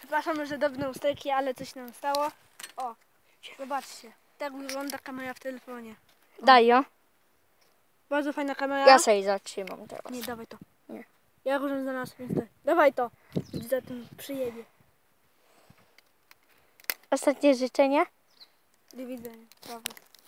Przepraszam, że dobne usterki, ale coś nam stało. O, zobaczcie. Tak wygląda kamera w telefonie. O. Daj ją. Bardzo fajna kamera. Ja sobie zatrzymam teraz. Nie, dawaj to. Nie. Ja już znalazłem, więc daj. Dawaj to. Za tym przyjebie. Ostatnie życzenie? Do widzenia. Prawo.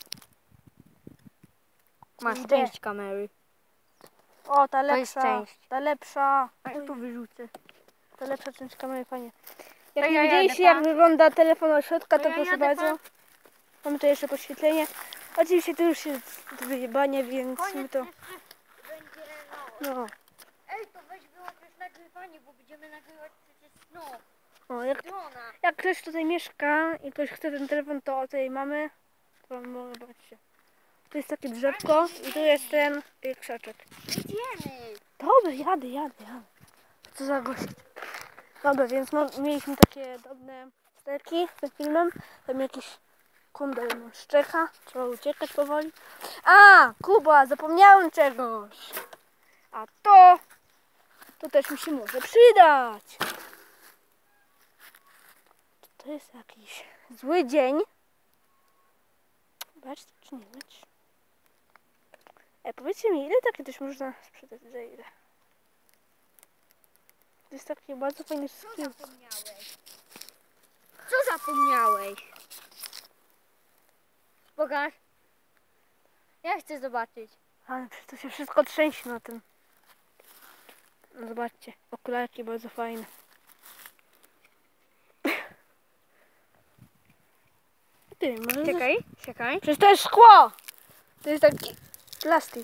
Masz Idę. część kamery. O, ta To jest lepsza. część. Ta lepsza. A ja tu wyrzucę. Ta lepsza część kamery, fajnie. Jak To nie ja widzieliście, jadę, jak pa. wygląda telefon od środka, To to ja proszę jadę, bardzo. Mamy tu jeszcze podświetlenie. Oczywiście to już jest wyjebanie, więc my to... No. Ej, to weź wyłącz już nagrywanie, bo będziemy nagrywać przecież O, jak ktoś tutaj mieszka i ktoś chce ten telefon, to o tej mamy. To może zobaczcie. Tu jest takie drzewko i tu jest ten krzaczek. Idziemy. Dobra, jadę. Co za gość. Dobra, więc mieliśmy takie drobne sterki z tym filmem. Tam jakiś kundel szczeka. Trzeba uciekać powoli. A, Kuba, zapomniałem czegoś. A to też mi się może przydać. To jest jakiś zły dzień. Zobaczcie, czy nie być. Powiedzcie mi, ile takie coś można sprzedać za ile? To jest taki bardzo fajny skill. Co zapomniałeś? Pokaż. Ja chcę zobaczyć. Ale to się wszystko trzęsie na tym. No zobaczcie, okularki bardzo fajne. Ty, może Czekaj. Przecież to jest szkło! To jest taki plastik.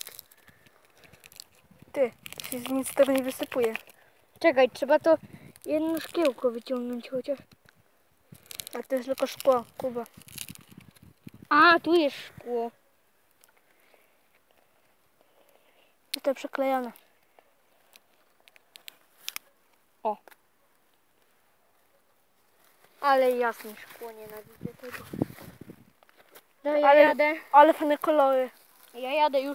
Ty, się nic z tego nie wysypuje. Czekaj, trzeba to jedno szkiełko wyciągnąć chociaż. A to jest tylko szkło, Kuba. A, tu jest szkło. I to przyklejone. O. Ale jasne szkło, nienawidzę tego. No ja Ale- jadę. Ale fajne kolory. Ja jadę już.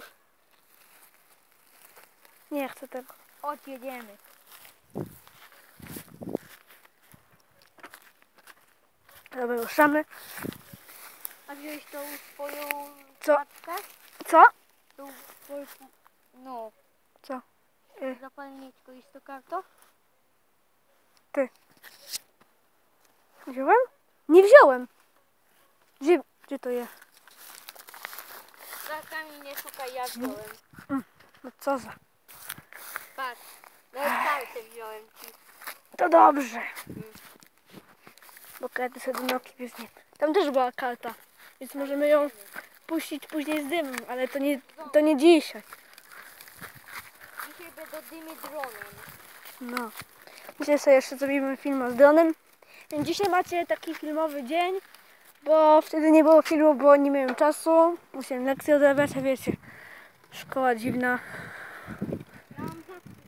Nie chcę tego. Chodź, jedziemy. Dobra, ruszamy. A wziąłeś tą swoją Co? paczkę? Co? Tą swoją... No. Co? Zapalniczko i to karto? Wziąłem? Nie wziąłem. Gdzie to jest? Zakami nie szukaj, ja wziąłem. No co za... Patrz. No kartę wziąłem ci. To dobrze. Bo karty sobie do nogi weźmie. Tam też była karta. Więc możemy ją puścić później z dymem. Ale to nie dzisiaj. Dzisiaj będę dymy dronem. No. Dzisiaj sobie jeszcze zrobimy film z dronem. Więc dzisiaj macie taki filmowy dzień. Bo wtedy nie było filmu, bo nie miałem czasu. Musiałem lekcję odrabiać, a wiecie. Szkoła dziwna. Ja mam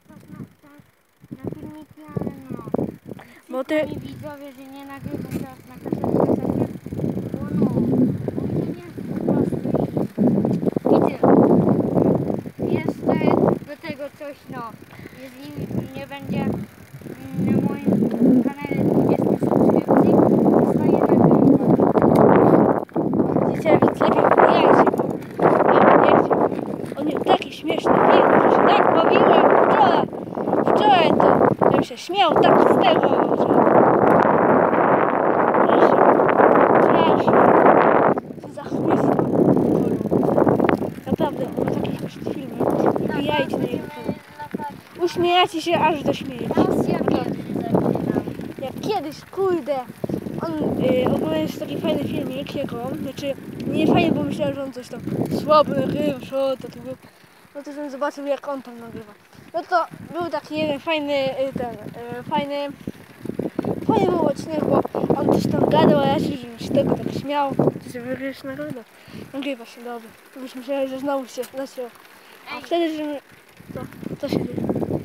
na filmiki, ale no. Bo ty... Mi widzowie, że nie nagrywam teraz na kasetce, bo no, bo mnie nie jest po prostu i tyle. Jeszcze do tego coś, no, jeżeli nie będzie na moim kanale 20 subskrypcji, dostaję nagrywać. Widzicie, więc lepiej wbijajcie go. Nie chcę. On miał taki śmieszny film, że się tak bawiłem wczoraj. Wczoraj to bym się śmiał tak z tego, że... Co za chłyst. Naprawdę, on ma takie śmieszne filmy. Wbijajcie na jego kanał. Uśmiejacie się aż do śmierci. Jak kiedyś, kurde, on oglądał jeszcze taki fajny filmik jego, znaczy nie fajny, bo myślałem, że on coś tam słabo nagrywa, to był. No to żebym zobaczył, jak on tam nagrywa. No to był taki jeden fajny, fajny był odcinek, bo on coś tam gadał, a ja się z tego tak śmiał, że wygrywasz nagrywa. Nagrywa się, dobrze. Już myślałem, że znowu się zaczęło. A wtedy, że my... Co się dzieje?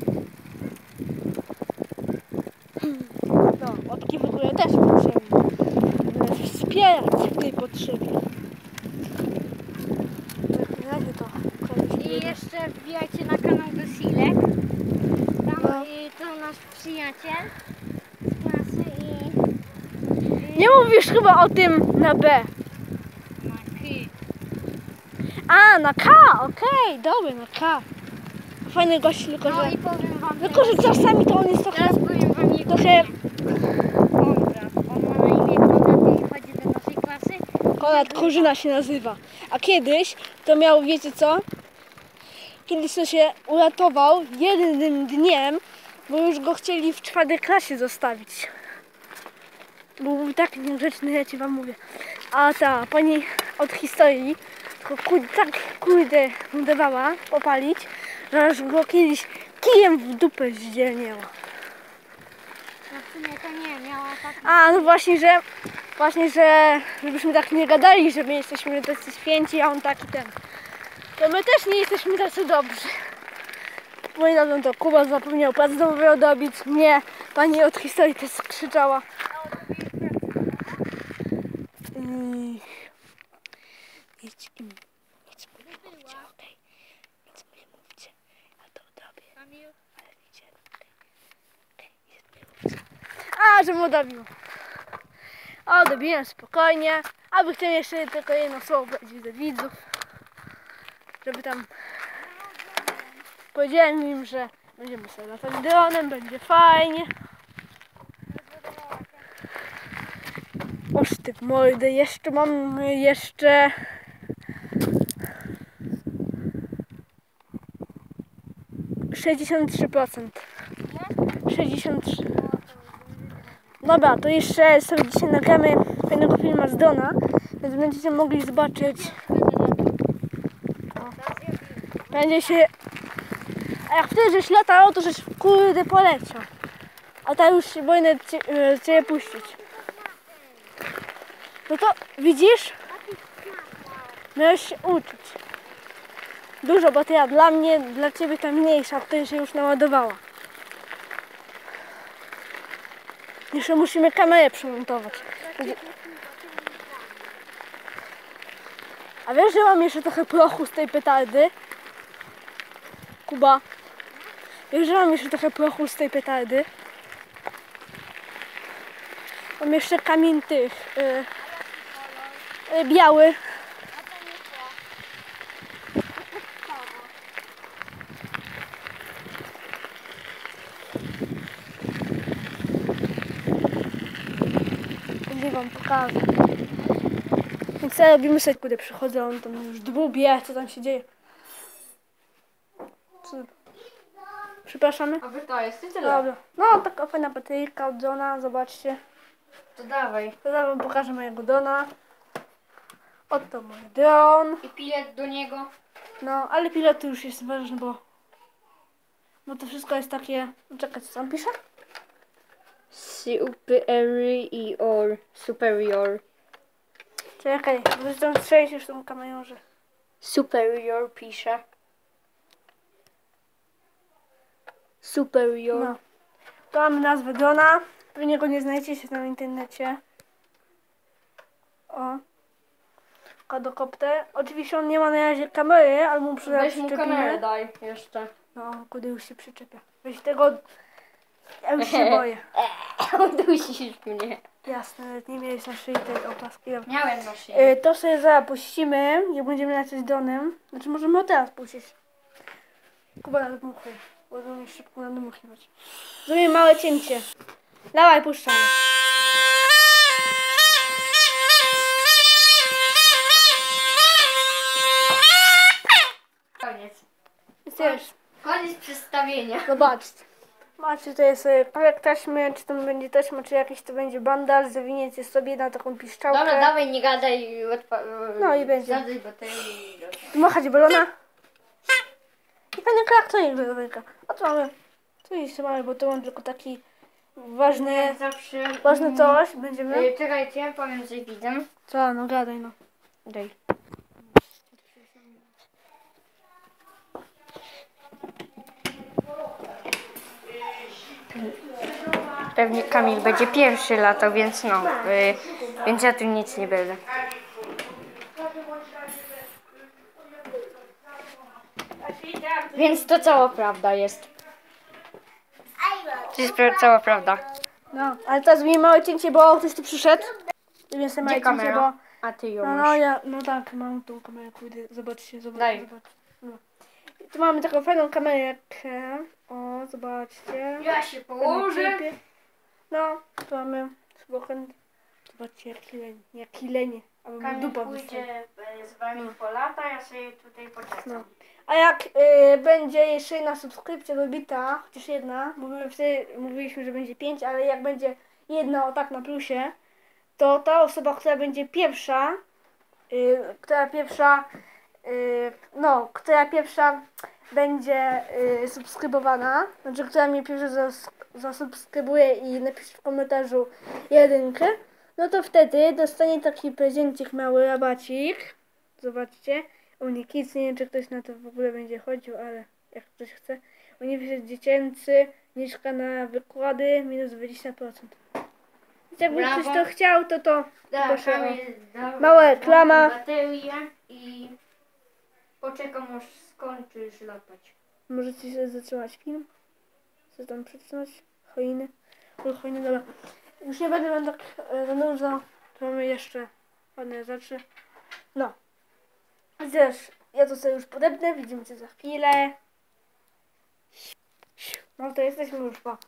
No, łapki w ogóle też potrzebne. Żeby wspierać w tej potrzebie. Na razie to kończymy. I jeszcze wbijajcie na kanał Wysilek. Tam No. to nasz przyjaciel z klasy i Nie mówisz chyba o tym na B. Maki. A, na K, okej, dobra, na K. Fajny gość, tylko No że... i powiem wam Tylko, że czasami to on jest trochę... teraz powiem wam jego Trochę... imię. Konrad. On ma na imię Konrad i chodzi do naszej klasy. Konrad Korzyna się nazywa. A kiedyś to miał, wiecie co? Kiedyś to się uratował jednym dniem, bo już go chcieli w 4. klasie zostawić. Bo był tak niegrzeczny, ja ci wam mówię. A ta pani od historii tak kurde mu dawała popalić, że aż go kiedyś kijem w dupę zdzielnięła. No w sumie to nie, miała tak... A no właśnie, że żebyśmy tak nie gadali, że my jesteśmy tacy święci, a on taki ten. To my też nie jesteśmy tacy dobrzy. Moi dadzą to Kuba zapomniał pracę domową robić. Nie, pani od historii też krzyczała. Nic im nic mu nie mówcie, okej? Nic mu nie mówcie. Ja to odrobię. Ale wiecie, okej, nic mu nie mówcie. A, że mu odobił. Odobiłem spokojnie. Aby chciał jeszcze tylko jedno słowo powiedzieć do widzów. Żeby tam... Powiedziałem im, że będziemy sobie latać dronem, będzie fajnie. Oż ty w mordę, jeszcze mam 63%. 63. Dobra, to jeszcze sobie dzisiaj nagramy fajnego filmu z drona, więc będziecie mogli zobaczyć. Będzie się... A jak wtedy żeś latał, to żeś kurde poleciał. A teraz już się boję cię puścić. No to widzisz? Miałeś się uczyć. Dużo bateria dla mnie, dla ciebie ta mniejsza, wtedy się już naładowała. Jeszcze musimy kamerę przymontować. A wiesz, że mam jeszcze trochę prochu z tej petardy? Kuba. Wiesz, że mam jeszcze trochę prochu z tej petardy? Mam jeszcze kamień tych biały. Nie wam pokażę. Więc co robimy sobie, kudy przychodzę, on tam już dłubie, co tam się dzieje. Co? Przepraszamy? A wy to jest i tyle. Dobra. No, taka fajna bateryjka od Johna, zobaczcie. To dawaj. To ja wam pokażę mojego drona. Oto mój dron. I bilet do niego. No, ale pilot już jest ważny, bo to wszystko jest takie... Czekaj, co tam pisze? Superior. Czekaj, bo tam strzelić już w tym kamerze. Superior pisze. Superior. No. To mamy nazwę drona. Pewnie go nie znajdziecie na internecie. O. Quadcopter. Oczywiście on nie ma na razie kamery, ale mu Weź mu kamerę przyczepimy. daj jeszcze. No, kudy już się przyczepia. Weź tego... Ja już się boję. Dusisz mnie. Jasne, nawet nie miałeś na szyi tej opaski. Dobra. Miałem na szyi. To sobie zaraz puścimy, jak będziemy latać dronem. Znaczy możemy od teraz puścić. Kuba nadmuchaj, bo to mi szybko nadmuchiwać. Zrobimy małe cięcie. Dawaj, puszczamy. Koniec. Wiesz, Koniec przedstawienia. zobaczcie. Macie tutaj sobie korek taśmy, czy to będzie taśma, czy jakiś to będzie bandaż, zawiniecie sobie na taką piszczałkę. Dobra, dawaj, nie gadaj. No i będzie. Zadaj baterii. Machać balona. I fajny kraktonik do ręka. A co mamy? Tu jeszcze mamy, bo to mam tylko taki ważny Zawsze. coś. Będziemy... Czekajcie, powiem coś widzę. Co? No gadaj no. Daj. Pewnie Kamil będzie pierwszy latał, więc no, więc ja tu nic nie będę. Więc to cała prawda jest. To jest cała prawda. No, ale teraz zrobimy małe cięcie, bo ktoś tu przyszedł. Więc Gdzie majcie się, kamera? bo... A ty ją No, masz. no tak, mam tą kamerę, kurde, zobaczcie, Daj. zobaczcie. No. Tu mamy taką fajną kamerkę. O, zobaczcie. Ja się Fajny położę. klipie. No, tu mamy słuchaj. Zobaczcie, jaki lenie. Albo mi Kamil dupa pójdzie wystaje. z wami po lata, ja sobie tutaj poczekam. No. A jak będzie jeszcze jedna subskrypcja dobita, chociaż jedna, bo my wtedy mówiliśmy, że będzie 5, ale jak będzie jedna o tak na plusie, to ta osoba, która będzie pierwsza, która pierwsza będzie subskrybowana, znaczy która mnie pierwsza zasubskrybuje i napisze w komentarzu jedynkę, no to wtedy dostanie taki prezencik, mały rabacik. Zobaczcie. Unikids, nie wiem czy ktoś na to w ogóle będzie chodził, ale jak ktoś chce. Uniwersytet dziecięcy, zniżka na wykłady, minus 20%. Więc jakby Brawo. ktoś to chciał, to Tak, proszę o. Kamil, dam Mała reklama. baterię i poczekam aż skończysz latać. Możecie sobie zatrzymać film. Co tam przetrzymać? Choiny. Choiny, dobra. Już nie będę wam tak za dużo. Tu mamy jeszcze ładne rzeczy. No. Zresztą ja to sobie już podepnę. Widzimy się za chwilę. No to jesteśmy już po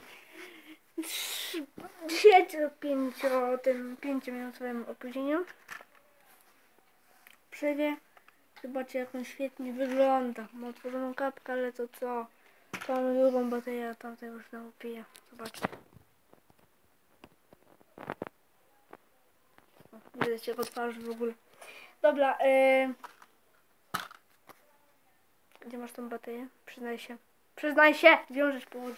10 lub 5-minutowym opóźnieniu. Przerwie. Zobaczcie jak on świetnie wygląda. Ma otworzoną kapkę, ale to co? To mamy drugą baterię, a tamta już znowu pije. Zobaczcie. Nie widać jego twarzy w ogóle. Dobra, gdzie masz tą baterię? Przyznaj się. Przyznaj się! Wiążesz połóż.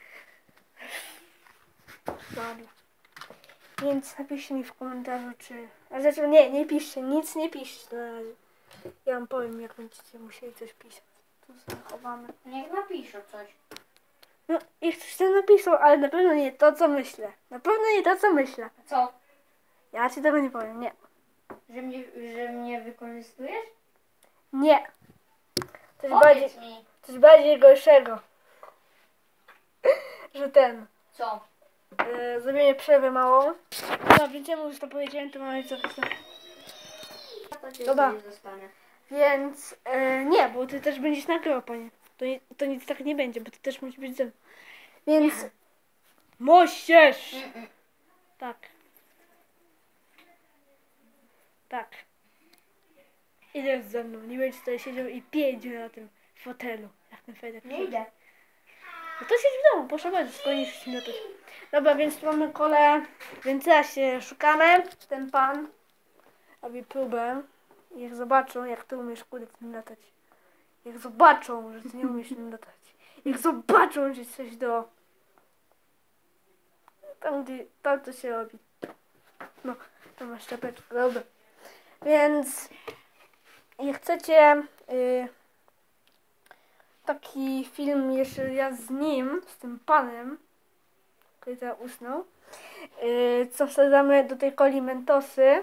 Dobra. Więc napiszcie mi w komentarzu, czy... A zresztą nie piszcie, nic nie piszcie na razie. Ja wam powiem, jak będziecie musieli coś pisać. Tu zachowamy. Niech napiszą coś. No, ich coś tam napisał, ale na pewno nie to, co myślę. Na pewno nie to, co myślę. Co? Ja ci tego nie powiem, nie. Że mnie wykorzystujesz? Nie. Coś Powiedz mi. coś bardziej gorszego. Że Co? zrobienie przerwy małą. No, więc ja mu już to powiedziałem, to mamy co tam. Ja to cię Dobra. sobie zostanę. Więc nie, bo ty też będziesz nagrywał, panie. To nic tak nie będzie, bo ty też musisz być ze mną. Więc Nie. musisz! Mm-mm. Tak. Tak. Idziesz ze mną, nie będziesz tutaj siedział i pięć na tym fotelu. Jak ten Fedek. Nie idę. No to siedź w domu, proszę bardzo, skończysz na to. Dobra, więc tu mamy kolę, więc teraz się szukamy. Ten pan robi próbę. Niech zobaczą, jak ty umiesz kurde tym latać. Jak zobaczą, że ty nie umiesz tym latać. Jak zobaczą, że coś do... Tam to się robi. No, tam masz czapeczkę, dobra. Więc jak chcecie taki film jeszcze ja z nim, z tym panem, który teraz usnął, co wsadzamy do tej coli Mentosy.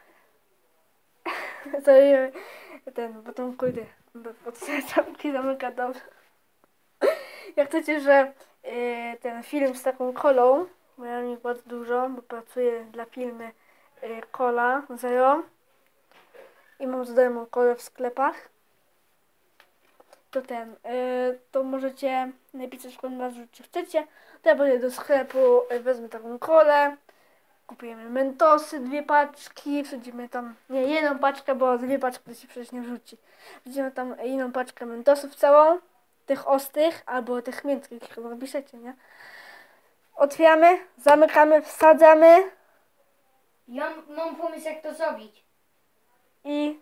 Sobie potem kurde, zamki zamyka dobrze. Jak chcecie, że ten film z taką kolą, bo ja mam ich bardzo dużo, bo pracuję dla firmy Cola Zero i mam za darmo kolę w sklepach, to to możecie napisać w komentarzu, czy chcecie. To ja będę do sklepu, wezmę taką kolę, kupujemy Mentosy, 2 paczki, wsadzimy tam, nie, jedną paczkę, bo 2 paczki to się przecież nie wrzuci. Wsadzimy tam jedną paczkę Mentosów całą, tych ostrych, albo tych miękkich, chyba napiszecie, nie? Otwieramy, zamykamy, wsadzamy Ja mam pomysł, jak to zrobić. i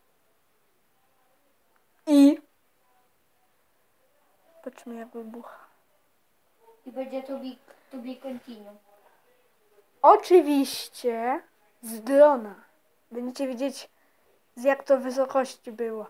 patrzmy jak wybucha. I będzie to be continue. Oczywiście z drona. Będziecie wiedzieć, z jak to wysokości było.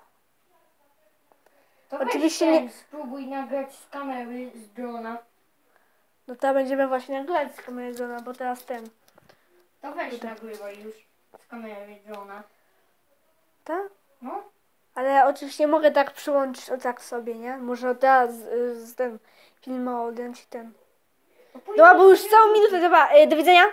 To Oczywiście weź nie- spróbuj nagrać z kamery, z drona. No to będziemy właśnie nagrywać z kamery drona, bo teraz To weź Tutaj. nagrywaj już z kamery drona. tak? No. Ale oczywiście mogę tak przyłączyć o tak sobie, nie? Może teraz z film odjąć i ten. To później Dobra, bo już sobie całą minutę, dobra, do widzenia.